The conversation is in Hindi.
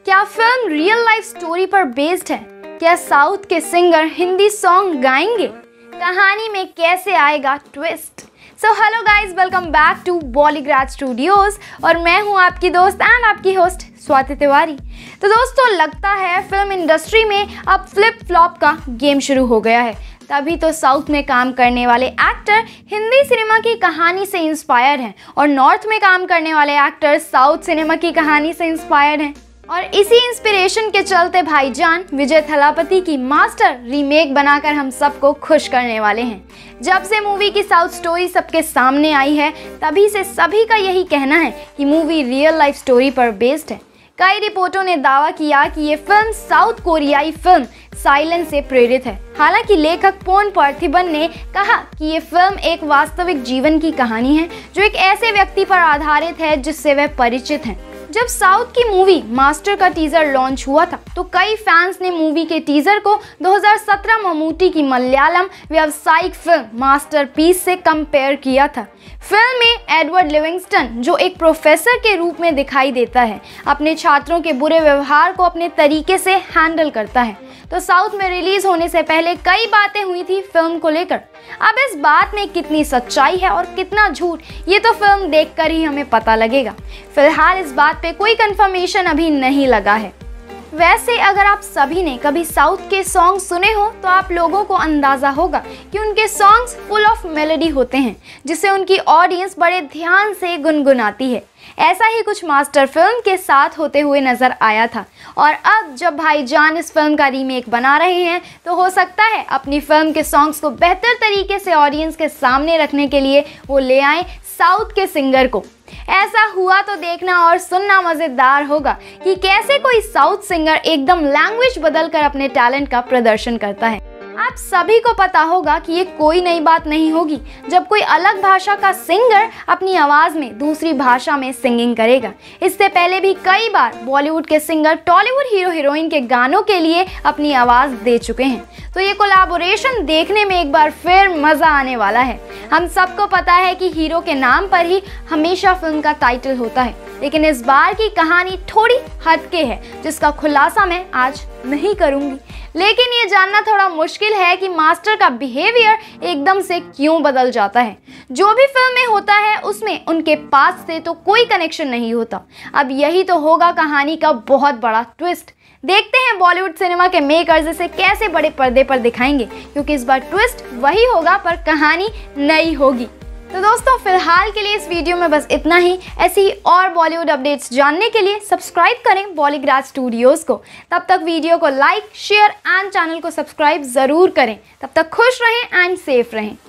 क्या फिल्म रियल लाइफ स्टोरी पर बेस्ड है? क्या साउथ के सिंगर हिंदी सॉन्ग गाएंगे? कहानी में कैसे आएगा twist? So hello guys, welcome back to Bollygrad studios और मैं हूं आपकी दोस्त एंड आपकी होस्ट स्वाति तिवारी। तो दोस्तों, लगता है फिल्म इंडस्ट्री में अब फ्लिप फ्लॉप का गेम शुरू हो गया है। तभी तो साउथ में काम करने वाले एक्टर हिंदी सिनेमा की कहानी से इंस्पायर हैं और नॉर्थ में काम करने वाले एक्टर साउथ सिनेमा की कहानी से इंस्पायर हैं। और इसी इंस्पिरेशन के चलते भाईजान विजय थलापति की मास्टर रीमेक बनाकर हम सबको खुश करने वाले हैं। जब से मूवी की साउथ स्टोरी सबके सामने आई है, तभी से सभी का यही कहना है कि मूवी रियल लाइफ स्टोरी पर बेस्ड है। कई रिपोर्टों ने दावा किया कि ये फिल्म साउथ कोरियाई फिल्म साइलेंस से प्रेरित है। हालांकि लेखक पोन पार्थिबन ने कहा कि ये फिल्म एक वास्तविक जीवन की कहानी है जो एक ऐसे व्यक्ति पर आधारित है जिससे वह परिचित हैं। जब साउथ की मूवी मास्टर का टीजर लॉन्च हुआ था तो कई फैंस ने मूवी के टीजर को 2017 ममूटी की मलयालम व्यावसायिक फिल्म मास्टरपीस से कंपेयर किया था। फिल्म में एडवर्ड लिविंगस्टन, जो एक प्रोफेसर के रूप में दिखाई देता है, अपने छात्रों के बुरे व्यवहार को अपने तरीके से हैंडल करता है। तो साउथ में रिलीज होने से पहले कई बातें हुई थी फिल्म को लेकर। अब इस बात में कितनी सच्चाई है और कितना झूठ, ये तो फिल्म देखकर ही हमें पता लगेगा। फिलहाल इस बात पे कोई कंफर्मेशन अभी नहीं लगा है। वैसे अगर आप सभी ने कभी साउथ के सॉन्ग सुने हो तो आप लोगों को अंदाज़ा होगा कि उनके सॉन्ग्स फुल ऑफ मेलोडी होते हैं, जिसे उनकी ऑडियंस बड़े ध्यान से गुनगुनाती है। ऐसा ही कुछ मास्टर फिल्म के साथ होते हुए नजर आया था और अब जब भाईजान इस फिल्म का रीमेक बना रहे हैं तो हो सकता है अपनी फिल्म के सॉन्ग्स को बेहतर तरीके से ऑडियंस के सामने रखने के लिए वो ले आए साउथ के सिंगर को। ऐसा हुआ तो देखना और सुनना मज़ेदार होगा कि कैसे कोई साउथ सिंगर एकदम लैंग्वेज बदलकर अपने टैलेंट का प्रदर्शन करता है। आप सभी को पता होगा कि ये कोई नई बात नहीं होगी जब कोई अलग भाषा का सिंगर अपनी आवाज़ में दूसरी भाषा में सिंगिंग करेगा। इससे पहले भी कई बार बॉलीवुड के सिंगर टॉलीवुड हीरो हीरोइन के गानों के लिए अपनी आवाज़ दे चुके हैं। तो ये कोलैबोरेशन देखने में एक बार फिर मज़ा आने वाला है। हम सबको पता है कि हीरो के नाम पर ही हमेशा फिल्म का टाइटल होता है, लेकिन इस बार की कहानी थोड़ी हटके है जिसका खुलासा मैं आज नहीं करूंगी। लेकिन ये जानना थोड़ा मुश्किल है कि मास्टर का बिहेवियर एकदम से क्यों बदल जाता है। जो भी फिल्म में होता है उसमें उनके पास से तो कोई कनेक्शन नहीं होता। अब यही तो होगा कहानी का बहुत बड़ा ट्विस्ट। देखते हैं बॉलीवुड सिनेमा के मेकर्स इसे कैसे बड़े पर्दे पर दिखाएंगे, क्योंकि इस बार ट्विस्ट वही होगा पर कहानी नई होगी। तो दोस्तों, फिलहाल के लिए इस वीडियो में बस इतना ही। ऐसी ही और बॉलीवुड अपडेट्स जानने के लिए सब्सक्राइब करें बॉलीग्राज स्टूडियोज़ को। तब तक वीडियो को लाइक, शेयर एंड चैनल को सब्सक्राइब ज़रूर करें। तब तक खुश रहें एंड सेफ रहें।